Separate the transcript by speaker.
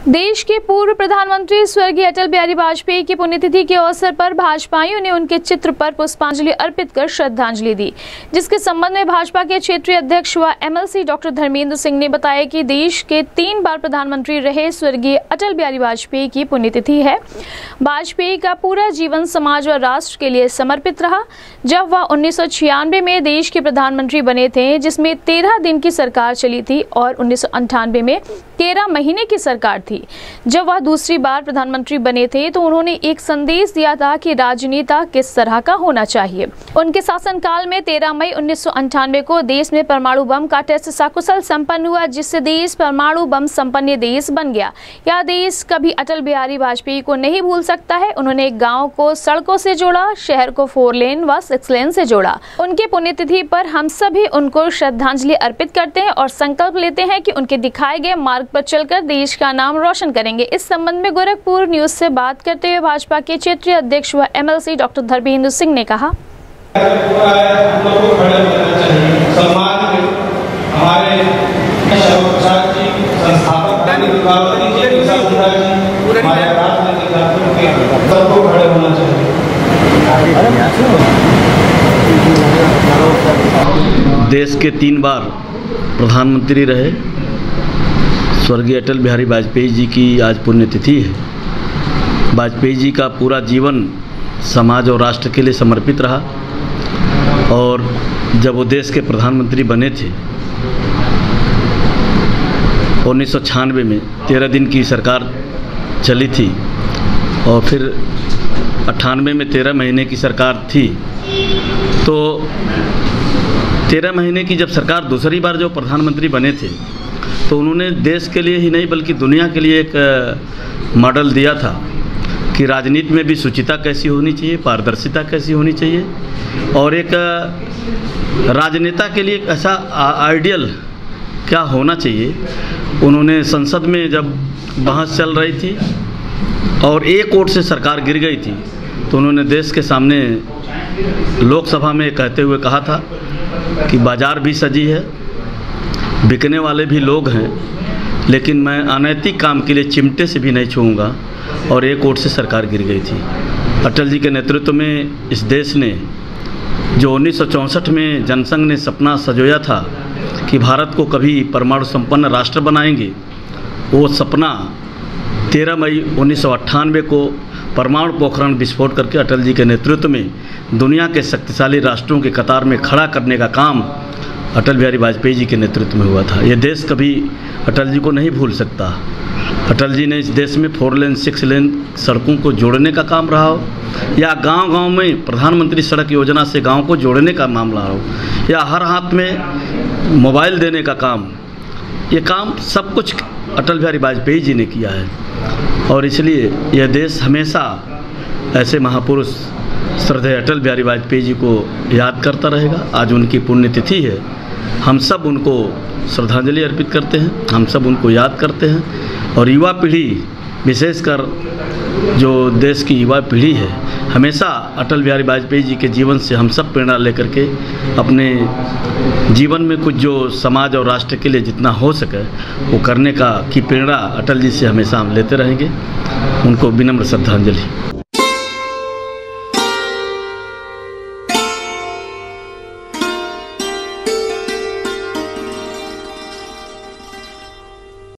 Speaker 1: देश के पूर्व प्रधानमंत्री स्वर्गीय अटल बिहारी वाजपेयी की पुण्यतिथि के अवसर पर भाजपाइयों ने उनके चित्र पर पुष्पांजलि अर्पित कर श्रद्धांजलि दी, जिसके संबंध में भाजपा के क्षेत्रीय अध्यक्ष व एमएलसी डॉक्टर धर्मेंद्र सिंह ने बताया कि देश के 3 बार प्रधानमंत्री रहे स्वर्गीय अटल बिहारी वाजपेयी की पुण्यतिथि है। वाजपेयी का पूरा जीवन समाज व राष्ट्र के लिए समर्पित रहा। जब वह 1996 में देश के प्रधानमंत्री बने थे, जिसमें 13 दिन की सरकार चली थी, और 1998 में 13 महीने की सरकार थी। जब वह दूसरी बार प्रधानमंत्री बने थे तो उन्होंने एक संदेश दिया था कि राजनेता किस तरह का होना चाहिए। उनके शासनकाल में 13 मई 1998 को देश में परमाणु बम का टेस्ट सकुशल संपन्न हुआ, जिससे देश परमाणु बम संपन्न देश बन गया। यह देश कभी अटल बिहारी वाजपेयी को नहीं भूल सकता है। उन्होंने एक गाँव को सड़कों से जोड़ा, शहर को 4 लेन व 6 लेन से जोड़ा। उनके पुण्यतिथि पर हम सभी उनको श्रद्धांजलि अर्पित करते हैं और संकल्प लेते हैं कि उनके दिखाए गए मार्ग पर चलकर देश का नाम रोशन करेंगे। इस संबंध में गोरखपुर न्यूज से बात करते हुए भाजपा के क्षेत्रीय अध्यक्ष व एमएलसी डॉक्टर धर्मेंद्र सिंह ने कहा,
Speaker 2: देश के 3 बार प्रधानमंत्री रहे स्वर्गीय अटल बिहारी वाजपेयी जी की आज पुण्यतिथि है। वाजपेयी जी का पूरा जीवन समाज और राष्ट्र के लिए समर्पित रहा, और जब वो देश के प्रधानमंत्री बने थे 1996 में 13 दिन की सरकार चली थी, और फिर 98 में 13 महीने की सरकार थी। तो 13 महीने की जब सरकार दूसरी बार जो प्रधानमंत्री बने थे तो उन्होंने देश के लिए ही नहीं बल्कि दुनिया के लिए एक मॉडल दिया था कि राजनीति में भी शुचिता कैसी होनी चाहिए, पारदर्शिता कैसी होनी चाहिए, और एक राजनेता के लिए ऐसा आइडियल क्या होना चाहिए। उन्होंने संसद में जब बहस चल रही थी और एक वोट से सरकार गिर गई थी, तो उन्होंने देश के सामने लोकसभा में कहते हुए कहा था कि बाजार भी सजी है, बिकने वाले भी लोग हैं, लेकिन मैं अनैतिक काम के लिए चिमटे से भी नहीं छूऊंगा, और एक वोट से सरकार गिर गई थी। अटल जी के नेतृत्व में इस देश ने जो 1964 में जनसंघ ने सपना सजोया था कि भारत को कभी परमाणु संपन्न राष्ट्र बनाएंगे, वो सपना 13 मई 1998 को परमाणु पोखरण विस्फोट करके अटल जी के नेतृत्व में दुनिया के शक्तिशाली राष्ट्रों के कतार में खड़ा करने का काम अटल बिहारी वाजपेयी जी के नेतृत्व में हुआ था। ये देश कभी अटल जी को नहीं भूल सकता। अटल जी ने इस देश में 4 लेन 6 लेन सड़कों को जोड़ने का काम रहा हो, या गांव-गांव में प्रधानमंत्री सड़क योजना से गांव को जोड़ने का मामला हो, या हर हाथ में मोबाइल देने का काम, ये काम सब कुछ अटल बिहारी वाजपेयी जी ने किया है। और इसलिए यह देश हमेशा ऐसे महापुरुष श्रद्धेय अटल बिहारी वाजपेयी जी को याद करता रहेगा। आज उनकी पुण्यतिथि है, हम सब उनको श्रद्धांजलि अर्पित करते हैं, हम सब उनको याद करते हैं। और युवा पीढ़ी, विशेषकर जो देश की युवा पीढ़ी है, हमेशा अटल बिहारी वाजपेयी जी के जीवन से हम सब प्रेरणा लेकर के अपने जीवन में कुछ जो समाज और राष्ट्र के लिए जितना हो सके वो करने की प्रेरणा अटल जी से हमेशा हम लेते रहेंगे। उनको विनम्र श्रद्धांजलि।